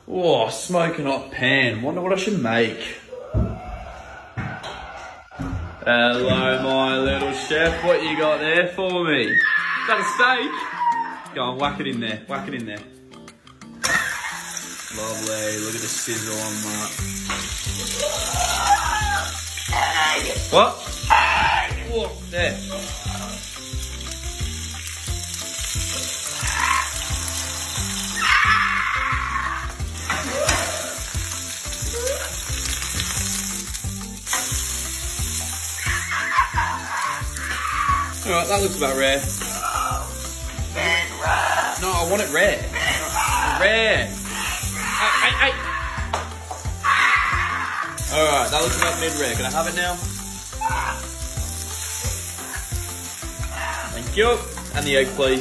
Oh, smoking hot pan. Wonder what I should make. Hello, my little chef. What you got there for me? Is that a steak? Go on, whack it in there. Whack it in there. Lovely. Look at the sizzle on that. What? Whoa, there. Alright, that looks about rare. No, I want it rare. Rare. Hey. Alright, that looks about mid-rare. Can I have it now? Thank you. And the egg, please.